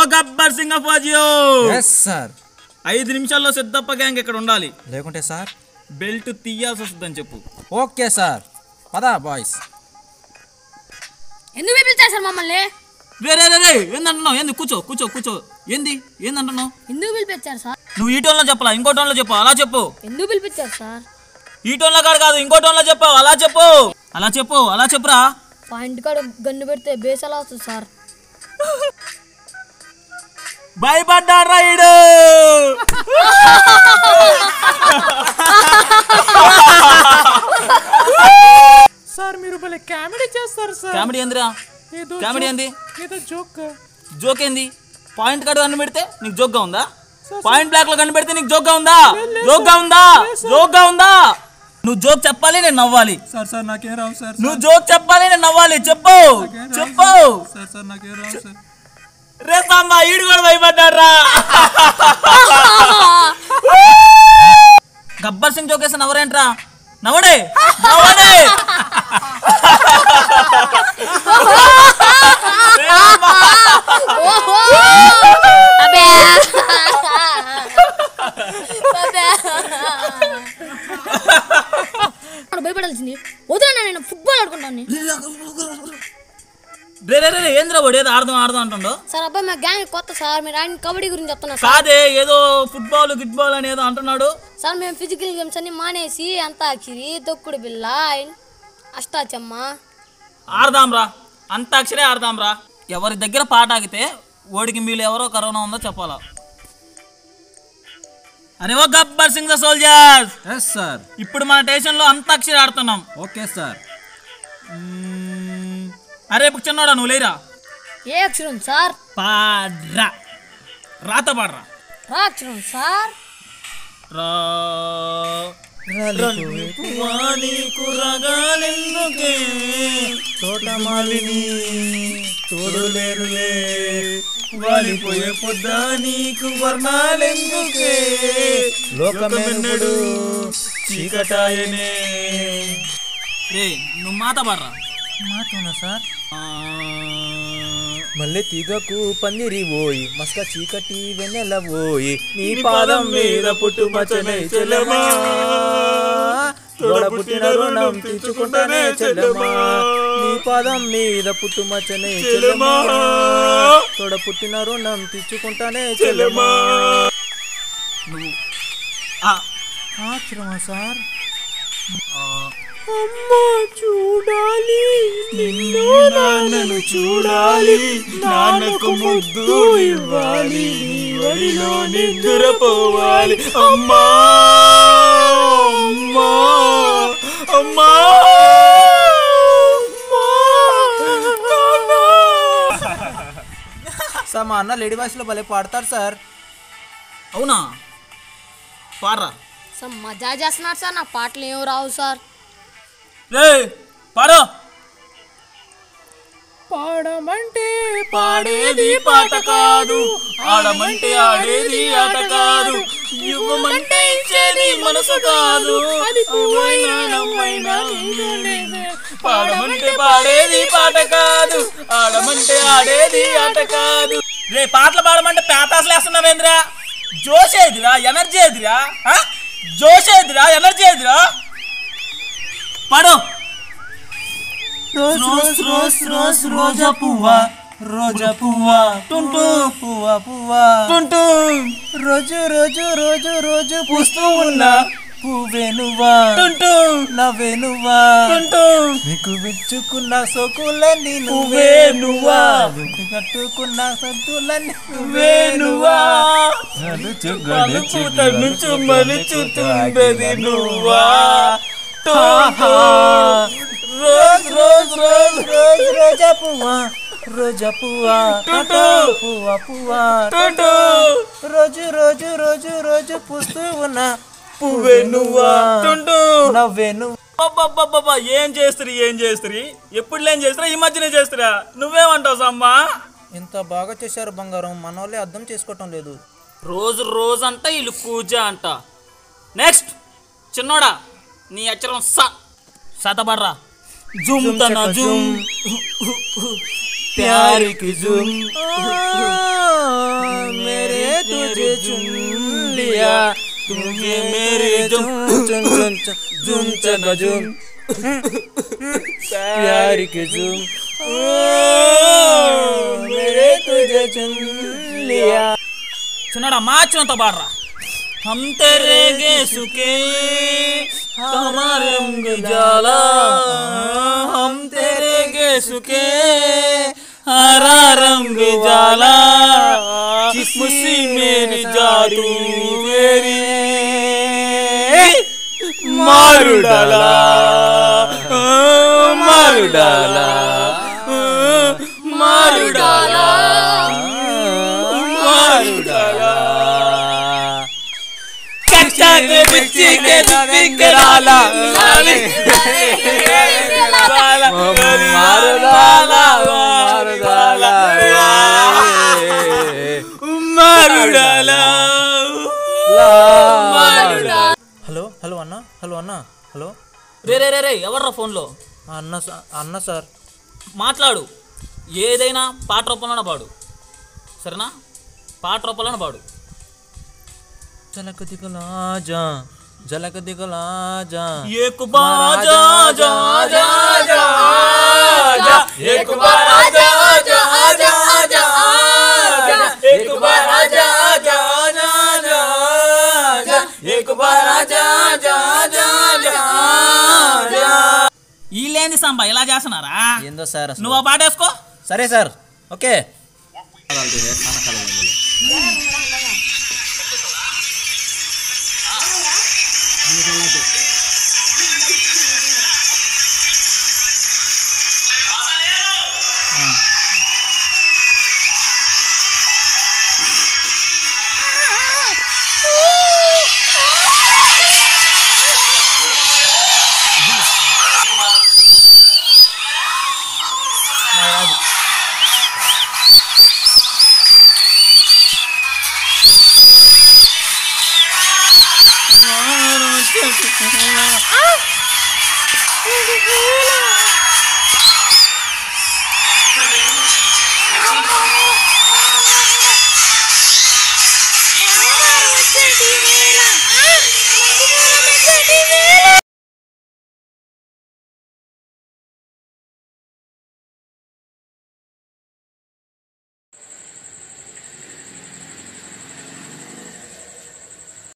Gabbar Singh ఫౌజియో. yes sir. 5 నిమిషాల్లో Siddappa gang ఇక్కడ ఉండాలి. లేకుంటే సార్ బెల్ట్ తీయాల్సి వస్తుందని చెప్పు. Okay sir. పదా బాయ్స్. ఎందుకు పిలిచారు సార్ మమ్మల్ని? రే రే రే ఏందంటున్నావు? ఏంది? కూర్చో కూర్చో కూర్చో. ఏందంటున్నావు? ఎందుకు పిలిపించారు సార్? నువ్వు ఈ టోన్లో చెప్పాలా ఇంకో టోన్లో చెప్పు? అలా చెప్పు. ఎందుకు పిలిపించారు సార్? ఈ టోన్లో కాదు ఇంకో టోన్లో చెప్పావు. అలా చెప్పు. అలా చెప్పురా. పాయింట్ కాడ గన్ను పెడితే బేస్ ఎలా వస్తుంది సార్? భయపడ్డారా ఈడు? సార్ మీరు భలే కామెడీ చేస్తారు సార్. కామెడీ ఏందిరా? కామెడీ ఏంది? జోక్ ఏంది? పాయింట్ కార్డు కన్ను పెడితే నీకు జోక్గా ఉందా? పాయింట్ బ్లాక్ లో కన్ను పెడితే నీకు జోక్గా ఉందా? జోక్గా ఉందా? నువ్వు జోక్ చెప్పాలి, నేను నవ్వాలి. సార్ నాకేం రావు సార్. నువ్వు జోక్ చెప్పాలి, నేను నవ్వాలి. చెప్పు. సార్ నాకేం రావు సార్. రే సాంబా ఈడు కూడా భయపడ్డారా? గబ్బర్ సింగ్ జోక్ వేస్తే నవ్వరేంట్రా? నవ్వడే. భయపడాల్సింది వదిలేనా? నేను ఫుట్బాల్ ఆడుకుంటాను. ఏంద్రా వాడు ఏదో ఆడదాం అంటుండో సార్. అబ్బాయి మా గ్యాంగ్ కొత్త సార్. మీరు ఆయన కబడ్డీ గురించి చెప్తున్నా సార్. కాదే ఏదో ఫుట్బాల్ గిట్బాల్ అని ఏదో అంటున్నాడు సార్. మేము ఫిజికల్ గేమ్స్ అన్ని మానేసి అంతాక్షరి, తొక్కుడు బిళ్ళ, అష్టాచమ్మ ఆడదాంరా. అంతాక్షరే ఆడదాంరా. ఎవరి దగ్గర పాట ఆగితే ఓడికి మీలు ఎవరో కరోనా ఉందో చెప్పాలా. అరే ఓ Gabbar Singh the soldiers. yes sir. ఇప్పుడు మన స్టేషన్లో అంతాక్షరి ఆడుతున్నాం. Okay sir. అరే చిన్నోడా నువ్వు లేరా? ఏ అక్షరం సార్? పాడ్రా. రాత పాడరా. రా అక్షరం సార్. తోటమాలిని తోడులేరులే వాలిపోయే పొద్దా నీకు వర్ణాలెందుకే లోకమెన్నడు చీకటాయనే. రే నువ్వు మాట పాడరా. మాటనా సార్? మల్లె తీగకు పందిరి పోయి మస్క చీకటి వెన్నెల పోయి నీ పాదం మీద పుట్టు మచ్చనే చెల్లెమా తోడ పుట్టిన రుణం తీర్చుకుంటానే చెల్లెమా నీ పాదం మీద పుట్టు మచ్చనే చెల్లెమా తోడ పుట్టిన రుణం తీర్చుకుంటానే చెల్లెమా. నువ్వు ఆశ్రమా సార్. అమ్మ చూడాలి నిన్ను నాన్నను చూడాలి నాన్నకు ముద్దు ఇవ్వాలి నీ వడిలో నిద్రపోవాలి. అమ్మా అమ్మా అమ్మా. సార్ మా అన్న లేడీ వాయిస్లో భలే పాడతారు సార్. అవునా? పాడరా. సార్ మజా చేస్తున్నారు సార్. నా పాటలు ఏం రావు సార్. రే పాడు. పాడమంటే పాడేది పాట కాదు, ఆడమంటే ఆడేది ఆట కాదు, ఇవ్వమంటే ఇచ్చేది మనసు కాదు, పాడమంటే పాడేది పాట కాదు, ఆడమంటే ఆడేది ఆట కాదు. రే పాటలు పాడమంటే పేతాసలు వేస్తున్నావేంద్రా? జోష్ ఏదిరా? ఎనర్జీ ఏదిరా? ఎనర్జీ ఏదిరా? పాడు. రోజ్ రోజ్ రోజ్ రోజా పువ్వా రోజా పువ్వా టుంటూ పువ్వా పువ్వా టుంటూ రోజు రోజు రోజు రోజు పూస్తూ ఉన్నా పువ్వే నువ్వా టుంటూ నవ్వే నువ్వా టుంటూ నీకు విచ్చుకున్న సోకులన్నీ నువ్వే నువ్వా కట్టుకున్న సద్దులన్నీ నువ్వే నువ్వా నుంచి మలుచుతుండేది నువ్వా. రోజ్ రోజ్ రోజ్ రోజ్ రోజా పువ్వా రోజా పువ్వా పువ్వా పువ్వా రోజు రోజు రోజు రోజు పూస్తూ ఉన్నా పువ్వే నువ్వా నవ్వే నువ్వు. ఏం చేస్తారు ఎప్పుడు ఏం చేస్తారా? ఈ మధ్యనే చేస్తారా? నువ్వేమంటావు సమ్మా? ఇంత బాగా చేశారు బంగారం, మన వాళ్ళే అర్థం చేసుకోవటం లేదు. రోజు రోజు అంట వీళ్ళు కూజ అంట. నెక్స్ట్ చిన్నోడా నీ అక్షరం సతబడ్రా. జుమ్ తన జుమ్ प्यार की जुम मेरे तुझे चुन लिया तुझे मेरे जुम जुम चगा जुम प्यार की जुम मेरे तुझे चुन लिया చిన్నడా మార్చినంత పాడరా हम तेरे गेसु के हमारे रंग जाला हम तेरे गेसु के हरा रंग जाला किसी मेरी जादू मेरी मारू डाला मारू डाला मारू डाला मारू डाला के बिच्ची के बिकराला मारू डाला मारू डाला मारू डाला హలో హలో అన్న హలో అన్న హలో రే రే రే రే ఎవర్రా ఫోన్లో అన్న సార్ మాట్లాడు ఏదైనా పాట రూపంలోనే పాడు సరేనా పాట రూపంలోనే పాడు झलक दिखला जा झलक दिखला जा एक बार जा जा जा जा जा एक बार जा जा जा जा एक बार जा जा जा जा एक बार जा जा जा जा వీళ్ళేంది సంబా ఇలా చేస్తున్నారా ఏందో సార్ నువ్వు ఆ పాట వేసుకో సరే సార్ ఓకే Ah!